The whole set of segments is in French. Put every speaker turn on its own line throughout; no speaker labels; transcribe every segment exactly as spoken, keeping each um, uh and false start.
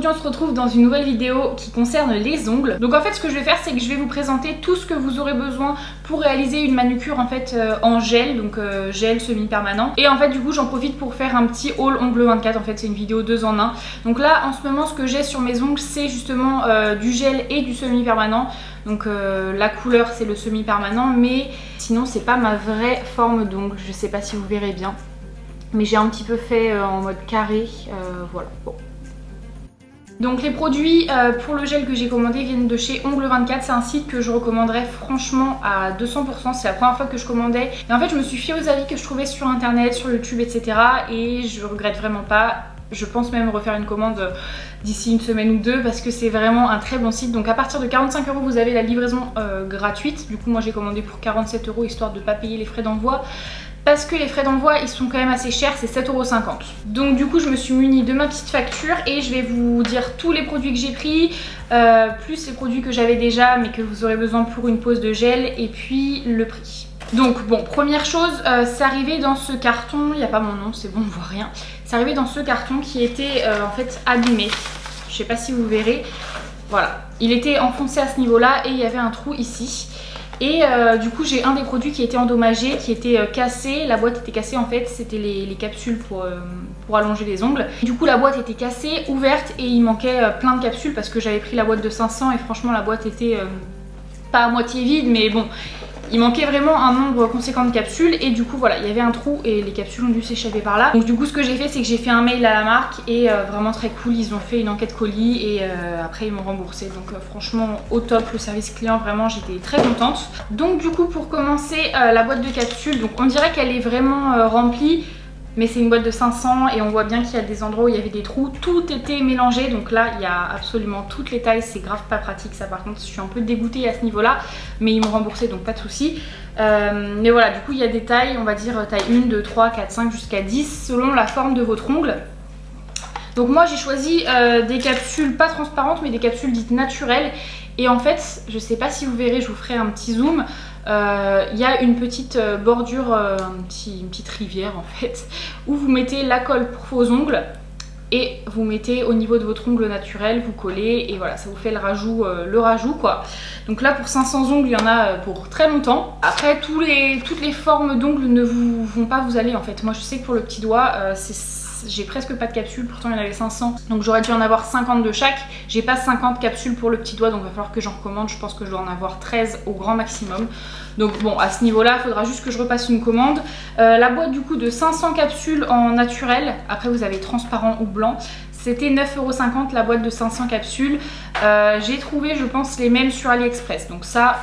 aujourd'hui on se retrouve dans une nouvelle vidéo qui concerne les ongles. Donc en fait ce que je vais faire c'est que je vais vous présenter tout ce que vous aurez besoin pour réaliser une manucure en fait euh, en gel, donc euh, gel semi-permanent. Et en fait du coup j'en profite pour faire un petit haul ongle vingt-quatre, en fait c'est une vidéo deux en un. Donc là en ce moment ce que j'ai sur mes ongles c'est justement euh, du gel et du semi-permanent. Donc euh, la couleur c'est le semi-permanent, mais sinon c'est pas ma vraie forme d'ongle, je sais pas si vous verrez bien. Mais j'ai un petit peu fait euh, en mode carré, euh, voilà. Bon. Donc les produits euh, pour le gel que j'ai commandé viennent de chez ongle vingt-quatre, c'est un site que je recommanderais franchement à deux cents pour cent, c'est la première fois que je commandais. Et en fait je me suis fiée aux avis que je trouvais sur internet, sur YouTube, et cetera. Et je regrette vraiment pas. Je pense même refaire une commande d'ici une semaine ou deux parce que c'est vraiment un très bon site. Donc à partir de quarante-cinq euros vous avez la livraison euh, gratuite. Du coup moi j'ai commandé pour quarante-sept euros histoire de ne pas payer les frais d'envoi. Parce que les frais d'envoi ils sont quand même assez chers, c'est sept euros cinquante. Donc du coup je me suis munie de ma petite facture et je vais vous dire tous les produits que j'ai pris, euh, plus les produits que j'avais déjà mais que vous aurez besoin pour une pose de gel, et puis le prix. Donc bon, première chose, euh, c'est arrivé dans ce carton, il n'y a pas mon nom, c'est bon, on voit rien. C'est arrivé dans ce carton qui était euh, en fait abîmé, je sais pas si vous verrez, voilà. Il était enfoncé à ce niveau là et il y avait un trou ici. Et euh, du coup j'ai un des produits qui était endommagé, qui était euh, cassé, la boîte était cassée en fait, c'était les, les capsules pour, euh, pour allonger les ongles. Du coup la boîte était cassée, ouverte, et il manquait euh, plein de capsules parce que j'avais pris la boîte de cinq cents et franchement la boîte était euh, pas à moitié vide, mais bon, il manquait vraiment un nombre conséquent de capsules. Et du coup voilà, il y avait un trou et les capsules ont dû s'échapper par là. Donc du coup ce que j'ai fait c'est que j'ai fait un mail à la marque et euh, vraiment très cool, ils ont fait une enquête colis et euh, après ils m'ont remboursé. Donc euh, franchement au top, le service client, vraiment j'étais très contente. Donc du coup pour commencer, euh, la boîte de capsules, donc on dirait qu'elle est vraiment euh, remplie, mais c'est une boîte de cinq cents et on voit bien qu'il y a des endroits où il y avait des trous, tout était mélangé. Donc là il y a absolument toutes les tailles, c'est grave pas pratique ça. Par contre je suis un peu dégoûtée à ce niveau là, mais ils m'ont remboursé donc pas de souci. Euh, mais voilà, du coup il y a des tailles, on va dire taille un, deux, trois, quatre, cinq jusqu'à dix selon la forme de votre ongle. Donc moi j'ai choisi euh, des capsules pas transparentes mais des capsules dites naturelles. Et en fait je sais pas si vous verrez, je vous ferai un petit zoom. Il euh, y a une petite bordure, euh, un petit, une petite rivière en fait, où vous mettez la colle pour vos ongles et vous mettez au niveau de votre ongle naturel, vous collez et voilà, ça vous fait le rajout, euh, le rajout quoi. Donc là pour cinq cents ongles il y en a pour très longtemps. Après tous les, toutes les formes d'ongles ne vous, vont pas vous aller en fait. Moi je sais que pour le petit doigt euh, j'ai presque pas de capsules, pourtant il y en avait cinq cents, donc j'aurais dû en avoir cinquante de chaque. J'ai pas cinquante capsules pour le petit doigt, donc il va falloir que j'en recommande. Je pense que je dois en avoir treize au grand maximum. Donc bon, à ce niveau là il faudra juste que je repasse une commande. euh, La boîte du coup de cinq cents capsules en naturel, après vous avez transparent ou blanc, c'était neuf euros cinquante la boîte de cinq cents capsules. euh, J'ai trouvé je pense les mêmes sur AliExpress, donc ça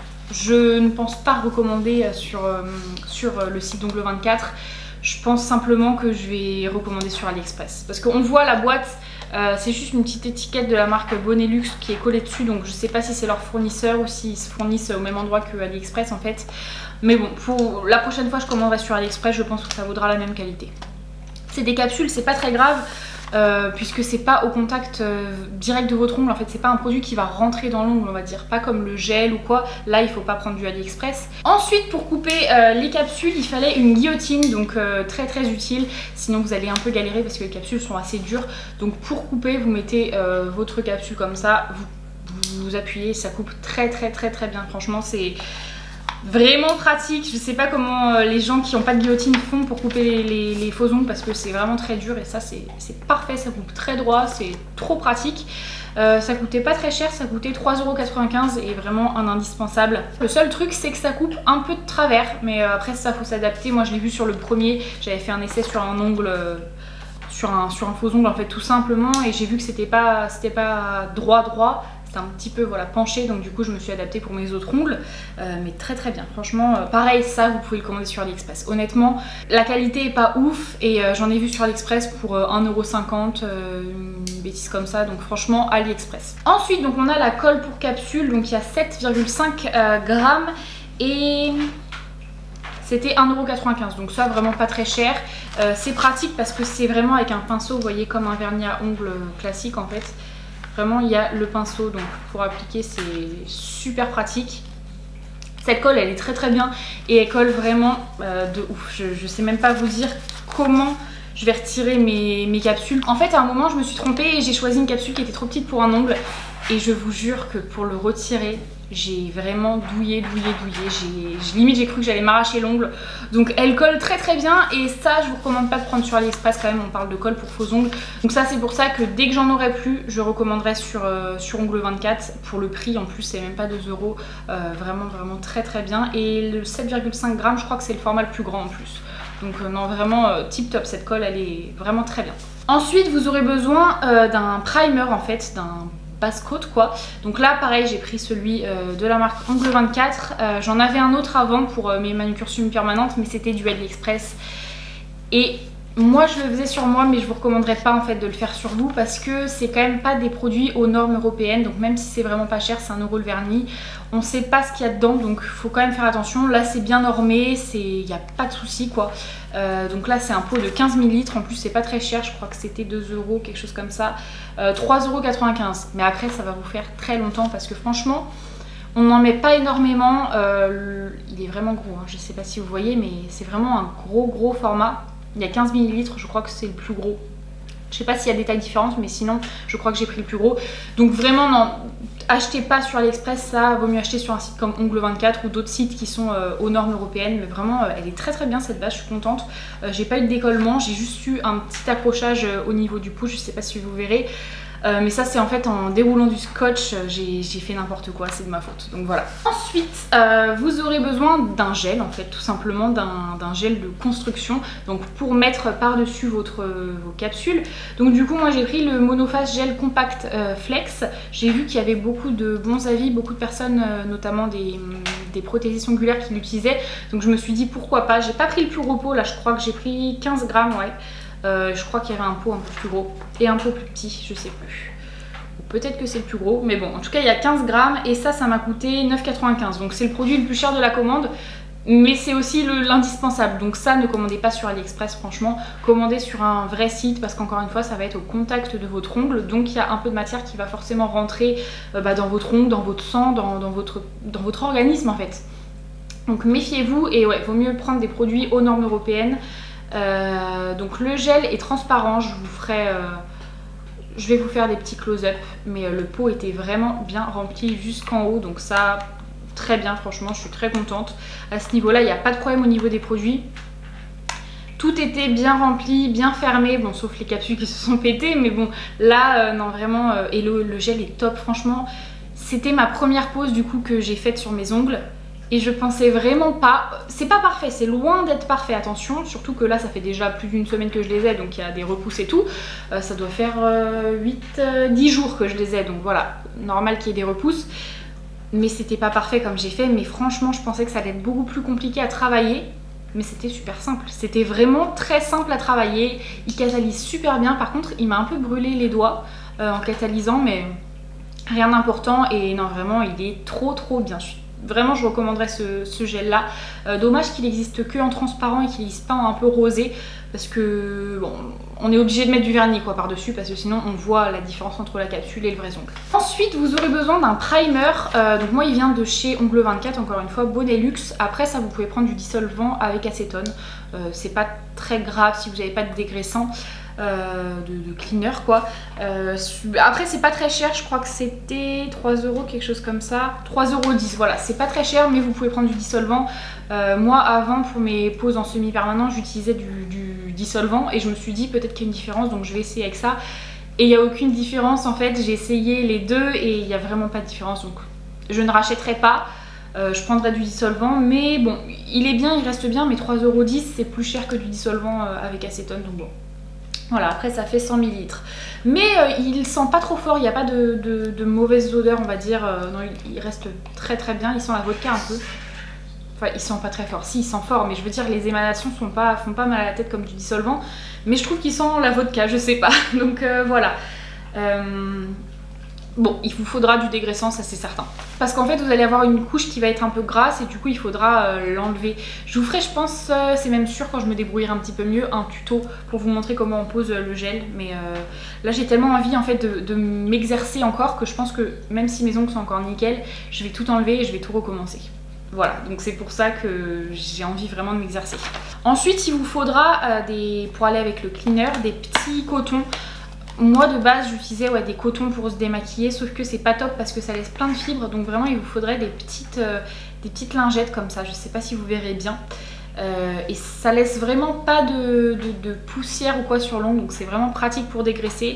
je ne pense pas recommander sur, euh, sur le site d'ongle vingt-quatre. Je pense simplement que je vais recommander sur AliExpress. Parce qu'on voit la boîte, euh, c'est juste une petite étiquette de la marque Bonelux qui est collée dessus. Donc je sais pas si c'est leur fournisseur ou s'ils se fournissent au même endroit que AliExpress en fait. Mais bon, pour la prochaine fois je commanderai sur AliExpress, je pense que ça vaudra la même qualité. C'est des capsules, c'est pas très grave. Euh, puisque c'est pas au contact euh, direct de votre ongle, en fait c'est pas un produit qui va rentrer dans l'ongle, on va dire, pas comme le gel ou quoi. Là il faut pas prendre du AliExpress. Ensuite pour couper euh, les capsules il fallait une guillotine, donc euh, très très utile, sinon vous allez un peu galérer parce que les capsules sont assez dures. Donc pour couper vous mettez euh, votre capsule comme ça, vous, vous appuyez, ça coupe très très très très bien, franchement c'est vraiment pratique. Je sais pas comment les gens qui n'ont pas de guillotine font pour couper les, les, les faux ongles parce que c'est vraiment très dur, et ça c'est parfait, ça coupe très droit, c'est trop pratique. Euh, ça coûtait pas très cher, ça coûtait trois euros quatre-vingt-quinze et vraiment un indispensable. Le seul truc c'est que ça coupe un peu de travers, mais après ça faut s'adapter. Moi je l'ai vu sur le premier, j'avais fait un essai sur un ongle, sur un, sur un faux ongle en fait tout simplement, et j'ai vu que c'était pas, c'était pas droit droit. Un petit peu voilà penché, donc du coup je me suis adaptée pour mes autres ongles, euh, mais très très bien franchement. euh, pareil ça vous pouvez le commander sur AliExpress. Honnêtement la qualité est pas ouf et euh, j'en ai vu sur AliExpress pour euh, un euro cinquante, euh, une bêtise comme ça, donc franchement AliExpress. Ensuite donc on a la colle pour capsule, donc il y a sept virgule cinq euh, grammes et c'était un euro quatre-vingt-quinze, donc ça vraiment pas très cher. euh, c'est pratique parce que c'est vraiment avec un pinceau, vous voyez, comme un vernis à ongles classique en fait. Vraiment il y a le pinceau, donc pour appliquer c'est super pratique. Cette colle elle est très très bien et elle colle vraiment euh, de ouf. Je, je sais même pas vous dire comment je vais retirer mes, mes capsules. En fait à un moment je me suis trompée et j'ai choisi une capsule qui était trop petite pour un ongle. Et je vous jure que pour le retirer, j'ai vraiment douillé, douillé, douillé. J'ai, limite j'ai cru que j'allais m'arracher l'ongle. Donc elle colle très très bien et ça je vous recommande pas de prendre sur AliExpress quand même, on parle de colle pour faux ongles. Donc ça c'est pour ça que dès que j'en aurai plus, je recommanderais sur, euh, sur Ongle vingt-quatre. Pour le prix en plus c'est même pas deux euros, euh, vraiment vraiment très très bien. Et le sept virgule cinq grammes je crois que c'est le format le plus grand en plus. Donc euh, non vraiment euh, tip top, cette colle elle est vraiment très bien. Ensuite vous aurez besoin euh, d'un primer en fait, d'un basse-côte quoi. Donc là pareil j'ai pris celui euh, de la marque Ongle vingt-quatre. Euh, J'en avais un autre avant pour euh, mes manucures semi-permanentes mais c'était du AliExpress. Et moi je le faisais sur moi mais je vous recommanderais pas en fait de le faire sur vous parce que c'est quand même pas des produits aux normes européennes. Donc même si c'est vraiment pas cher, c'est un euro le vernis, on sait pas ce qu'il y a dedans donc faut quand même faire attention. Là c'est bien normé, il n'y a pas de souci quoi. Euh, donc là c'est un pot de quinze millilitres, en plus c'est pas très cher, je crois que c'était deux euros, quelque chose comme ça, euh, trois euros quatre-vingt-quinze. Mais après ça va vous faire très longtemps parce que franchement on n'en met pas énormément, euh, il est vraiment gros, hein. Je sais pas si vous voyez mais c'est vraiment un gros gros format. Il y a quinze millilitres, je crois que c'est le plus gros. Je sais pas s'il y a des tailles différentes mais sinon je crois que j'ai pris le plus gros. Donc vraiment non, achetez pas sur AliExpress, ça vaut mieux acheter sur un site comme Ongle vingt-quatre ou d'autres sites qui sont euh, aux normes européennes. Mais vraiment euh, elle est très très bien cette base, je suis contente. Euh, j'ai pas eu de décollement, j'ai juste eu un petit accrochage euh, au niveau du pouce, je sais pas si vous verrez. Euh, mais ça c'est en fait en déroulant du scotch, euh, j'ai fait n'importe quoi, c'est de ma faute, donc voilà. Ensuite euh, vous aurez besoin d'un gel en fait, tout simplement d'un gel de construction, donc pour mettre par dessus votre, euh, vos capsules. Donc du coup moi j'ai pris le Monophase Gel Compact euh, Flex. J'ai vu qu'il y avait beaucoup de bons avis, beaucoup de personnes euh, notamment des, des prothésistes ongulaires qui l'utilisaient. Donc je me suis dit pourquoi pas, j'ai pas pris le plus gros pot, là je crois que j'ai pris quinze grammes, ouais. Euh, je crois qu'il y avait un pot un peu plus gros et un pot plus petit, je sais plus. Peut-être que c'est le plus gros, mais bon, en tout cas il y a quinze grammes et ça, ça m'a coûté neuf quatre-vingt-quinze. Donc c'est le produit le plus cher de la commande, mais c'est aussi l'indispensable. Donc ça, ne commandez pas sur AliExpress, franchement. Commandez sur un vrai site parce qu'encore une fois, ça va être au contact de votre ongle. Donc il y a un peu de matière qui va forcément rentrer euh, bah, dans votre ongle, dans votre sang, dans, dans, votre, dans votre organisme en fait. Donc méfiez-vous et ouais, vaut mieux prendre des produits aux normes européennes. Euh, donc le gel est transparent, je vous ferai, euh, je vais vous faire des petits close-up, mais euh, le pot était vraiment bien rempli jusqu'en haut, donc ça très bien, franchement je suis très contente. À ce niveau là il n'y a pas de problème au niveau des produits, tout était bien rempli, bien fermé, bon sauf les capsules qui se sont pétées, mais bon là euh, non vraiment, euh, et le, le gel est top franchement. C'était ma première pose du coup que j'ai faite sur mes ongles. Et je pensais vraiment pas, c'est pas parfait, c'est loin d'être parfait, attention, surtout que là ça fait déjà plus d'une semaine que je les ai, donc il y a des repousses et tout, euh, ça doit faire euh, huit dix jours que je les ai, donc voilà, normal qu'il y ait des repousses, mais c'était pas parfait comme j'ai fait, mais franchement je pensais que ça allait être beaucoup plus compliqué à travailler, mais c'était super simple, c'était vraiment très simple à travailler, il catalyse super bien, par contre il m'a un peu brûlé les doigts euh, en catalysant, mais rien d'important, et non vraiment il est trop trop bien. Vraiment je recommanderais ce, ce gel là. Euh, dommage qu'il n'existe que en transparent et qu'il n'existe pas en un peu rosé. Parce que bon, on est obligé de mettre du vernis quoi par dessus. Parce que sinon on voit la différence entre la capsule et le vrai ongle. Ensuite vous aurez besoin d'un primer. Euh, donc moi il vient de chez Ongle vingt-quatre, encore une fois, Bonelux. Après ça vous pouvez prendre du dissolvant avec acétone. Euh, C'est pas très grave si vous n'avez pas de dégraissant. Euh, de, de cleaner quoi. Euh, après c'est pas très cher, je crois que c'était trois euros quelque chose comme ça, trois euros dix, voilà, c'est pas très cher mais vous pouvez prendre du dissolvant. Euh, moi avant pour mes poses en semi-permanent j'utilisais du, du dissolvant et je me suis dit peut-être qu'il y a une différence donc je vais essayer avec ça et il n'y a aucune différence en fait, j'ai essayé les deux et il n'y a vraiment pas de différence donc je ne rachèterai pas. Euh, je prendrai du dissolvant mais bon il est bien, il reste bien mais trois euros dix c'est plus cher que du dissolvant euh, avec acétone donc bon. Voilà, après ça fait cent millilitres. Mais euh, il sent pas trop fort, il n'y a pas de, de, de mauvaise odeur on va dire. Euh, non, il, il reste très très bien, il sent la vodka un peu. Enfin, il sent pas très fort, si il sent fort, mais je veux dire les émanations sont pas, font pas mal à la tête comme du dissolvant. Mais je trouve qu'il sent la vodka, je sais pas. Donc euh, voilà. Euh... Bon, il vous faudra du dégraissant, ça c'est certain. Parce qu'en fait, vous allez avoir une couche qui va être un peu grasse et du coup, il faudra euh, l'enlever. Je vous ferai, je pense, euh, c'est même sûr quand je me débrouillerai un petit peu mieux, un tuto pour vous montrer comment on pose euh, le gel. Mais euh, là, j'ai tellement envie en fait de, de m'exercer encore que je pense que même si mes ongles sont encore nickel, je vais tout enlever et je vais tout recommencer. Voilà, donc c'est pour ça que j'ai envie vraiment de m'exercer. Ensuite, il vous faudra, euh, des, pour aller avec le cleaner, des petits cotons. Moi de base j'utilisais ouais, des cotons pour se démaquiller, sauf que c'est pas top parce que ça laisse plein de fibres, donc vraiment il vous faudrait des petites, euh, des petites lingettes comme ça, je sais pas si vous verrez bien. Euh, et ça laisse vraiment pas de, de, de poussière ou quoi sur l'ongle, donc c'est vraiment pratique pour dégraisser.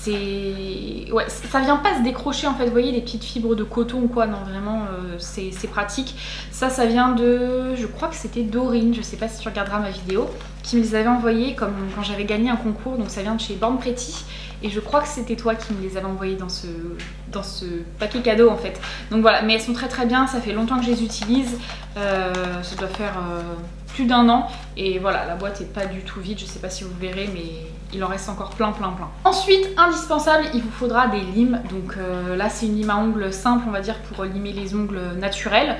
C'est... Ouais, ça vient pas se décrocher en fait, vous voyez les petites fibres de coton ou quoi, non vraiment euh, c'est pratique. Ça, ça vient de... je crois que c'était Dorine, je sais pas si tu regarderas ma vidéo, qui me les avait envoyés comme quand j'avais gagné un concours, donc ça vient de chez Born Pretty. Et je crois que c'était toi qui me les avais envoyés dans ce, dans ce paquet cadeau en fait. Donc voilà, mais elles sont très très bien, ça fait longtemps que je les utilise, euh, ça doit faire euh, plus d'un an. Et voilà, la boîte est pas du tout vide, je sais pas si vous verrez, mais il en reste encore plein plein plein. Ensuite, indispensable, il vous faudra des limes. Donc euh, là c'est une lime à ongles simple on va dire pour limer les ongles naturels.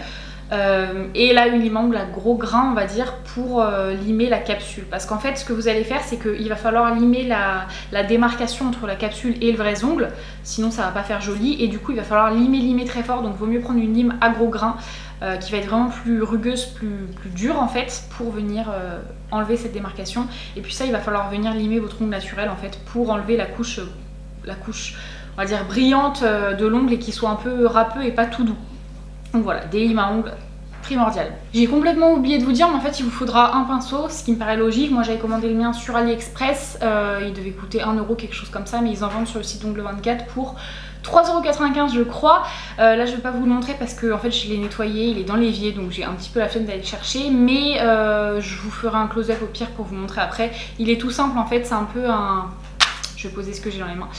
Euh, et là une lime à ongles à gros grain on va dire pour euh, limer la capsule, parce qu'en fait ce que vous allez faire c'est qu'il va falloir limer la, la démarcation entre la capsule et le vrai ongle, sinon ça va pas faire joli, et du coup il va falloir limer limer très fort, donc vaut mieux prendre une lime à gros grain euh, qui va être vraiment plus rugueuse, plus, plus dure en fait, pour venir euh, enlever cette démarcation. Et puis ça il va falloir venir limer votre ongle naturel en fait pour enlever la couche, la couche on va dire brillante de l'ongle et qui soit un peu râpeux et pas tout doux. Donc voilà, des limes à ongles primordial. J'ai complètement oublié de vous dire, mais en fait il vous faudra un pinceau, ce qui me paraît logique. Moi j'avais commandé le mien sur AliExpress, euh, il devait coûter un euro quelque chose comme ça, mais ils en vendent sur le site d'Ongle vingt-quatre pour trois euros quatre-vingt-quinze je crois. Euh, là je vais pas vous le montrer parce que en fait je l'ai nettoyé, il est dans l'évier, donc j'ai un petit peu la flemme d'aller le chercher, mais euh, je vous ferai un close-up au pire pour vous montrer après. Il est tout simple en fait, c'est un peu un... Je vais poser ce que j'ai dans les mains.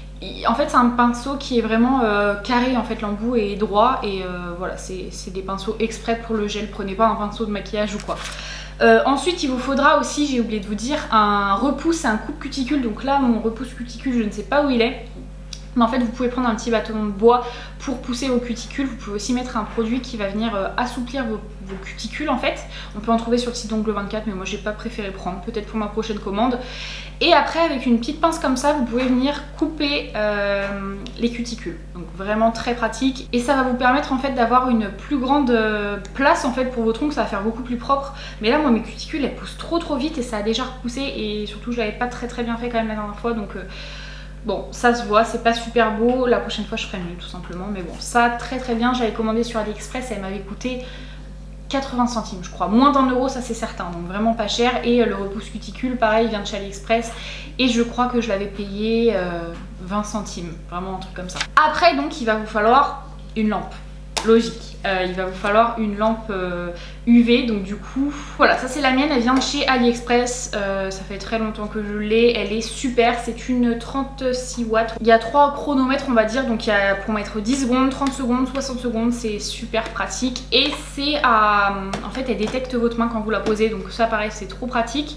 En fait c'est un pinceau qui est vraiment euh, carré, en fait l'embout est droit, et euh, voilà, c'est des pinceaux exprès pour le gel, prenez pas un pinceau de maquillage ou quoi. Euh, ensuite il vous faudra aussi, j'ai oublié de vous dire, un repousse et un coupe cuticule. Donc là mon repousse cuticule je ne sais pas où il est, mais en fait vous pouvez prendre un petit bâton de bois pour pousser vos cuticules. Vous pouvez aussi mettre un produit qui va venir euh, assouplir vos, vos cuticules en fait. On peut en trouver sur le site d'Ongle vingt-quatre, mais moi j'ai pas préféré prendre, peut-être pour ma prochaine commande. Et après avec une petite pince comme ça vous pouvez venir couper euh, les cuticules, donc vraiment très pratique, et ça va vous permettre en fait d'avoir une plus grande place en fait pour votre ongle, ça va faire beaucoup plus propre. Mais là moi mes cuticules elles poussent trop trop vite et ça a déjà repoussé, et surtout je l'avais pas très très bien fait quand même la dernière fois, donc euh, bon ça se voit, c'est pas super beau, la prochaine fois je ferai mieux tout simplement. Mais bon ça très très bien, j'avais commandé sur AliExpress, elle m'avait coûté quatre-vingts centimes je crois, moins d'un euro ça c'est certain, donc vraiment pas cher. Et le repousse cuticule pareil vient de chez AliExpress, et je crois que je l'avais payé euh, vingt centimes, vraiment un truc comme ça. Après donc il va vous falloir une lampe, logique, euh, il va vous falloir une lampe euh, U V. Donc du coup voilà, ça c'est la mienne, elle vient de chez AliExpress, euh, ça fait très longtemps que je l'ai, elle est super, c'est une trente-six watts, il y a trois chronomètres on va dire, donc il y a pour mettre dix secondes, trente secondes, soixante secondes, c'est super pratique. Et c'est à... en fait elle détecte votre main quand vous la posez, donc ça pareil c'est trop pratique.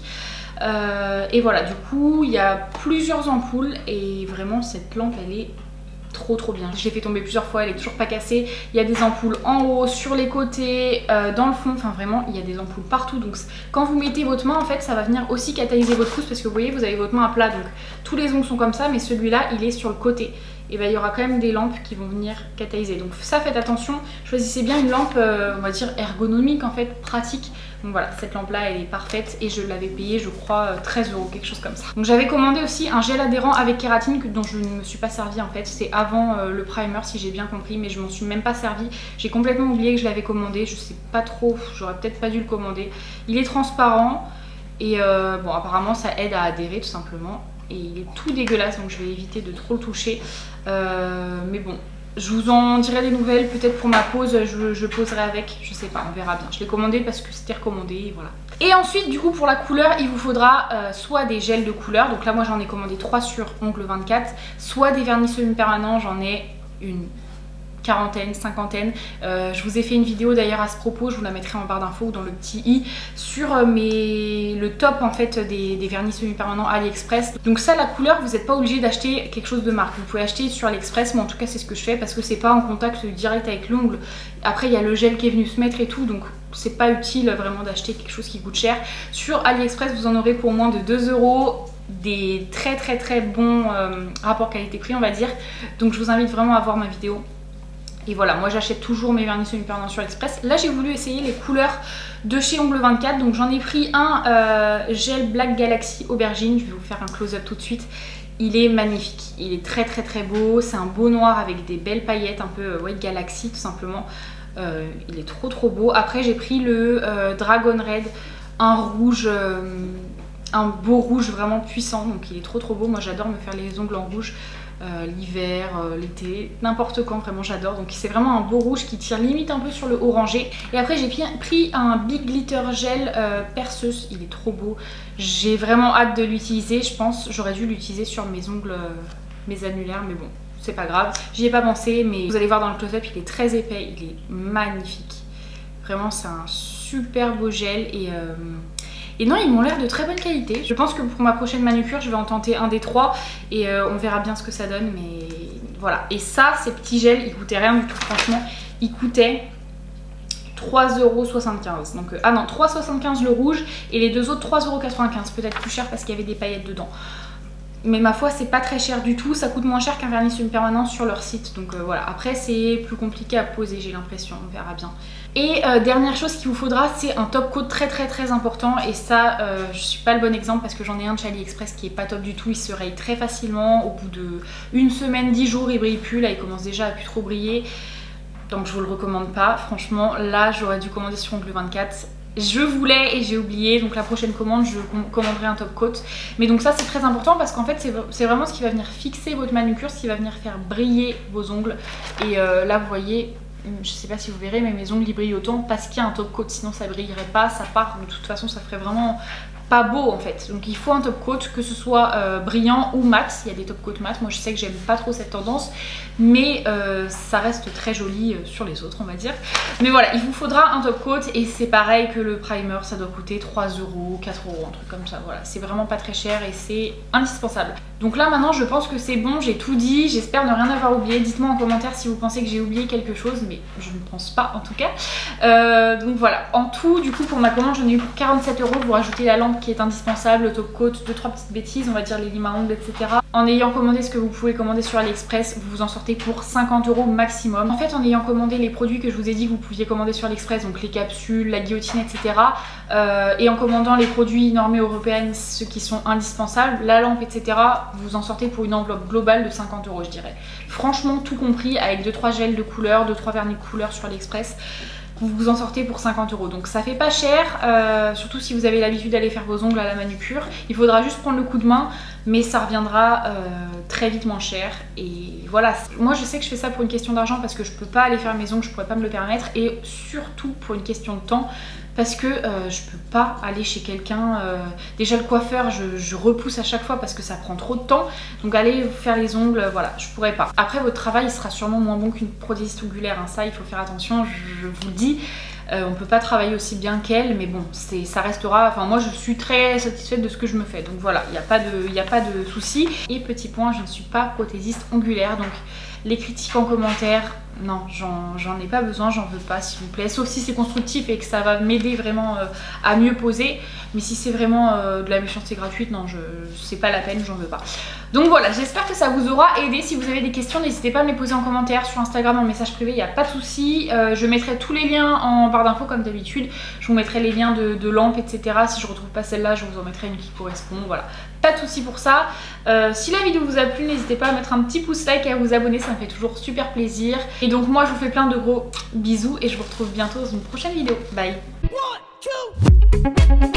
Euh, et voilà, du coup il y a plusieurs ampoules, et vraiment cette lampe elle est trop trop bien. Je l'ai fait tomber plusieurs fois, elle est toujours pas cassée. Il y a des ampoules en haut, sur les côtés, euh, dans le fond, enfin vraiment il y a des ampoules partout. Donc quand vous mettez votre main en fait ça va venir aussi catalyser votre pouce, parce que vous voyez vous avez votre main à plat, donc tous les ongles sont comme ça, mais celui-là il est sur le côté. Et ben il y aura quand même des lampes qui vont venir catalyser. Donc ça faites attention, choisissez bien une lampe euh, on va dire ergonomique en fait, pratique. Donc voilà, cette lampe là elle est parfaite, et je l'avais payée je crois treize euros, quelque chose comme ça. Donc j'avais commandé aussi un gel adhérent avec kératine dont je ne me suis pas servi en fait, c'est avant euh, le primer si j'ai bien compris, mais je m'en suis même pas servi. J'ai complètement oublié que je l'avais commandé, je sais pas trop, j'aurais peut-être pas dû le commander. Il est transparent, et euh, bon apparemment ça aide à adhérer tout simplement, et il est tout dégueulasse donc je vais éviter de trop le toucher. Euh, mais bon, je vous en dirai des nouvelles, peut-être pour ma pause, je, je poserai avec, je sais pas, on verra bien. Je l'ai commandé parce que c'était recommandé, et voilà. Et ensuite, du coup, pour la couleur, il vous faudra euh, soit des gels de couleur, donc là moi j'en ai commandé trois sur Ongle vingt-quatre, soit des vernis semi-permanents, j'en ai une quarantaine, cinquantaine. Euh, je vous ai fait une vidéo d'ailleurs à ce propos, je vous la mettrai en barre d'infos ou dans le petit i, sur euh, mes... le top en fait des, des vernis semi-permanents AliExpress. Donc ça, la couleur, vous n'êtes pas obligé d'acheter quelque chose de marque, vous pouvez acheter sur AliExpress, mais en tout cas c'est ce que je fais parce que c'est pas en contact direct avec l'ongle. Après il y a le gel qui est venu se mettre et tout, donc c'est pas utile vraiment d'acheter quelque chose qui coûte cher. Sur AliExpress vous en aurez pour moins de deux euros, des très très très bons euh, rapports qualité-prix on va dire. Donc je vous invite vraiment à voir ma vidéo Et voilà, moi j'achète toujours mes vernis semi-permanents sur Express. Là j'ai voulu essayer les couleurs de chez Ongle vingt-quatre. Donc j'en ai pris un euh, gel Black Galaxy Aubergine. Je vais vous faire un close-up tout de suite. Il est magnifique, il est très très très beau. C'est un beau noir avec des belles paillettes, un peu White Galaxy tout simplement. Euh, il est trop trop beau. Après j'ai pris le euh, Dragon Red, un rouge, euh, un beau rouge vraiment puissant. Donc il est trop trop beau. Moi j'adore me faire les ongles en rouge. Euh, l'hiver, euh, l'été, n'importe quand, vraiment j'adore. Donc c'est vraiment un beau rouge qui tire limite un peu sur le orangé. Et après j'ai pris un Big Glitter Gel euh, perceuse, il est trop beau. J'ai vraiment hâte de l'utiliser, je pense. J'aurais dû l'utiliser sur mes ongles, euh, mes annulaires, mais bon, c'est pas grave. J'y ai pas pensé, mais vous allez voir dans le close-up, il est très épais, il est magnifique. Vraiment c'est un super beau gel et... Euh, Et non, ils m'ont l'air de très bonne qualité. Je pense que pour ma prochaine manucure, je vais en tenter un des trois et euh, on verra bien ce que ça donne. Mais voilà. Et ça, ces petits gels, ils coûtaient rien du tout. Franchement, ils coûtaient trois euros soixante-quinze. Donc, euh, ah non, trois euros soixante-quinze le rouge et les deux autres trois euros quatre-vingt-quinze. Peut-être plus cher parce qu'il y avait des paillettes dedans. Mais ma foi, c'est pas très cher du tout. Ça coûte moins cher qu'un vernis semi-permanent sur leur site. Donc euh, voilà. Après, c'est plus compliqué à poser, j'ai l'impression. On verra bien. Et euh, dernière chose qu'il vous faudra, c'est un top coat très très très important. Et ça, euh, je suis pas le bon exemple parce que j'en ai un de chez AliExpress qui est pas top du tout. Il se raye très facilement. Au bout de une semaine, dix jours, il brille plus. Là, il commence déjà à plus trop briller. Donc je vous le recommande pas. Franchement, là, j'aurais dû commander sur Ongle vingt-quatre. Je voulais et j'ai oublié, donc la prochaine commande je commanderai un top coat. Mais donc ça c'est très important parce qu'en fait c'est vraiment ce qui va venir fixer votre manucure, ce qui va venir faire briller vos ongles. Et euh, là vous voyez, je sais pas si vous verrez mais mes ongles ils brillent autant parce qu'il y a un top coat, sinon ça brillerait pas, ça part, de toute façon ça ferait vraiment pas beau en fait. Donc il faut un top coat, que ce soit euh, brillant ou mat. Il y a des top coats mat, moi je sais que j'aime pas trop cette tendance, mais euh, ça reste très joli sur les autres on va dire. Mais voilà, il vous faudra un top coat et c'est pareil que le primer, ça doit coûter trois euros, quatre euros, un truc comme ça. Voilà, c'est vraiment pas très cher et c'est indispensable. Donc là maintenant je pense que c'est bon, j'ai tout dit, j'espère ne rien avoir oublié. Dites-moi en commentaire si vous pensez que j'ai oublié quelque chose, mais je ne pense pas en tout cas. Euh, donc voilà, en tout du coup pour ma commande j'en ai eu pour quarante-sept euros. Vous rajoutez la lampe qui est indispensable, le top coat, deux trois petites bêtises, on va dire les limes à ongles, et cetera. En ayant commandé ce que vous pouvez commander sur AliExpress, vous vous en sortez pour cinquante euros maximum. En fait, en ayant commandé les produits que je vous ai dit que vous pouviez commander sur AliExpress, donc les capsules, la guillotine, et cetera. Euh, et en commandant les produits normés européennes, ceux qui sont indispensables, la lampe, et cetera, vous vous en sortez pour une enveloppe globale de cinquante euros, je dirais. Franchement, tout compris, avec deux trois gels de couleur, deux trois vernis de couleur sur AliExpress. Vous vous en sortez pour cinquante euros. Donc ça fait pas cher, euh, surtout si vous avez l'habitude d'aller faire vos ongles à la manucure. Il faudra juste prendre le coup de main, mais ça reviendra euh, très vite moins cher. Et voilà, moi je sais que je fais ça pour une question d'argent parce que je peux pas aller faire mes ongles, je pourrais pas me le permettre. Et surtout pour une question de temps. Parce que euh, je peux pas aller chez quelqu'un, euh, déjà le coiffeur je, je repousse à chaque fois parce que ça prend trop de temps, donc aller vous faire les ongles, euh, voilà, je pourrais pas. Après votre travail il sera sûrement moins bon qu'une prothésiste ongulaire, hein. Ça il faut faire attention, je, je vous le dis. Euh, on peut pas travailler aussi bien qu'elle, mais bon, ça restera, enfin moi je suis très satisfaite de ce que je me fais, donc voilà, il n'y a pas de, il y a pas de souci. Et petit point, je ne suis pas prothésiste ongulaire, donc les critiques en commentaire, non, j'en ai pas besoin, j'en veux pas s'il vous plaît, sauf si c'est constructif et que ça va m'aider vraiment euh, à mieux poser, mais si c'est vraiment euh, de la méchanceté gratuite, non, je c'est pas la peine, j'en veux pas. Donc voilà, j'espère que ça vous aura aidé. Si vous avez des questions, n'hésitez pas à me les poser en commentaire sur Instagram, en message privé, il n'y a pas de souci. Euh, je mettrai tous les liens en barre d'infos comme d'habitude, je vous mettrai les liens de, de lampes, et cetera. Si je retrouve pas celle-là, je vous en mettrai une qui correspond, voilà. Pas de souci pour ça. Euh, si la vidéo vous a plu, n'hésitez pas à mettre un petit pouce like et à vous abonner, ça me fait toujours super plaisir. Et donc moi je vous fais plein de gros bisous et je vous retrouve bientôt dans une prochaine vidéo. Bye. One, two.